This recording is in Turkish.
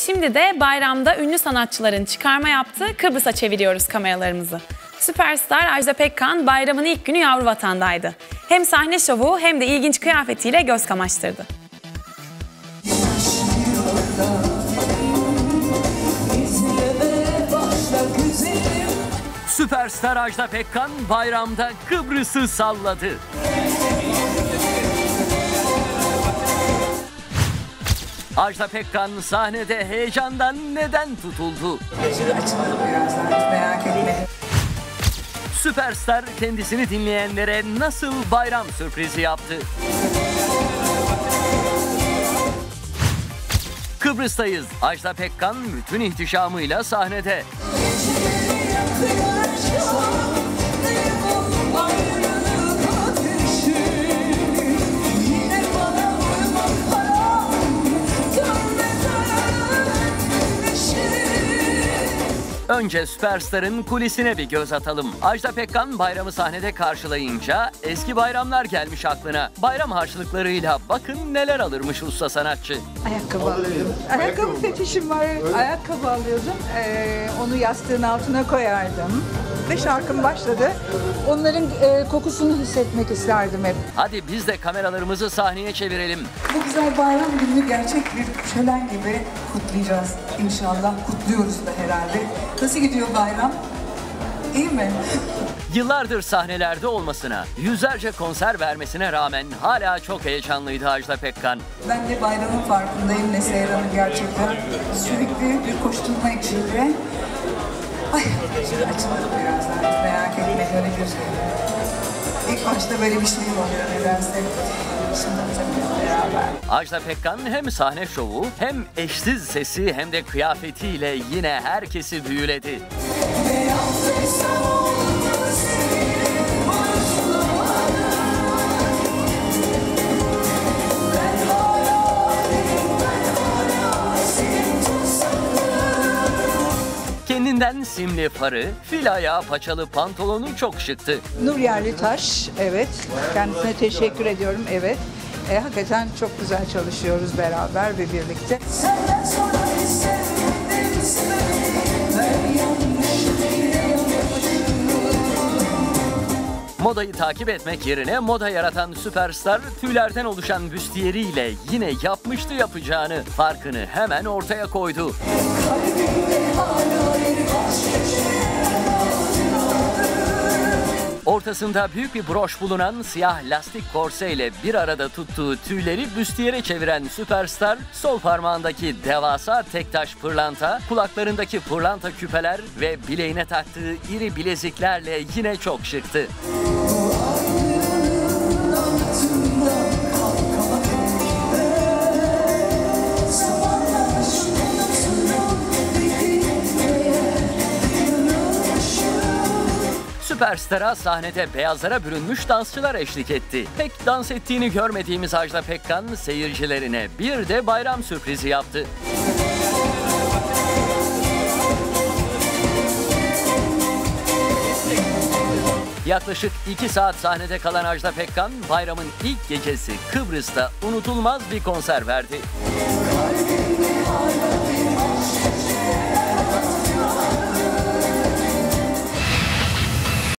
Şimdi de bayramda ünlü sanatçıların çıkarma yaptığı Kıbrıs'a çeviriyoruz kameralarımızı. Süperstar Ajda Pekkan bayramın ilk günü yavru vatandaydı. Hem sahne şovu hem de ilginç kıyafetiyle göz kamaştırdı. Süperstar Ajda Pekkan bayramda Kıbrıs'ı salladı. Ajda Pekkan sahnede heyecandan neden tutuldu? Açıldı birazdan, merak etme. Süperstar kendisini dinleyenlere nasıl bayram sürprizi yaptı? Kıbrıs'tayız. Ajda Pekkan bütün ihtişamıyla sahnede. Önce Süperstar'ın kulisine bir göz atalım. Ajda Pekkan bayramı sahnede karşılayınca eski bayramlar gelmiş aklına. Bayram harçlıklarıyla bakın neler alırmış usta sanatçı. Ayakkabı alıyordum. Ayakkabı fetişim var. Ayakkabı alıyordum. Onu yastığın altına koyardım. Ve şarkım başladı. Onların kokusunu hissetmek isterdim hep. Hadi biz de kameralarımızı sahneye çevirelim. Bu güzel bayram gününü gerçek bir şölen gibi kutlayacağız inşallah. Kutluyoruz da herhalde. Nasıl gidiyor bayram? İyi mi? Yıllardır sahnelerde olmasına, yüzlerce konser vermesine rağmen hala çok heyecanlıydı Ajda Pekkan. Ben de bayramın farkındayım Neslihan Hanım gerçekten. Sürekli bir koşturma içinde. Ay, şimdi açıldı birazdan. Merak etme, böyle bir İlk başta böyle bir şey oluyor nedense. Şimdi tabii beraber. Ajda Pekkan hem sahne şovu, hem eşsiz sesi hem de kıyafetiyle yine herkesi büyüledi. Kendinden simli farı, fil ayağı paçalı pantolonu çok şıktı. Nur Yerlitaş, evet. Kendisine teşekkür ediyorum, evet. Hakikaten çok güzel çalışıyoruz beraber ve birlikte. Modayı takip etmek yerine moda yaratan Süperstar, tüylerden oluşan büstiyeriyle yine yapmıştı yapacağını. Farkını hemen ortaya koydu. Ortasında büyük bir broş bulunan siyah lastik korse ile bir arada tuttuğu tüyleri büstiyere çeviren Süperstar, sol parmağındaki devasa tektaş pırlanta, kulaklarındaki pırlanta küpeler ve bileğine taktığı iri bileziklerle yine çok şıktı. Süperstar'a sahnede beyazlara bürünmüş dansçılar eşlik etti. Pek dans ettiğini görmediğimiz Ajda Pekkan seyircilerine bir de bayram sürprizi yaptı. Yaklaşık 2 saat sahnede kalan Ajda Pekkan, bayramın ilk gecesi Kıbrıs'ta unutulmaz bir konser verdi.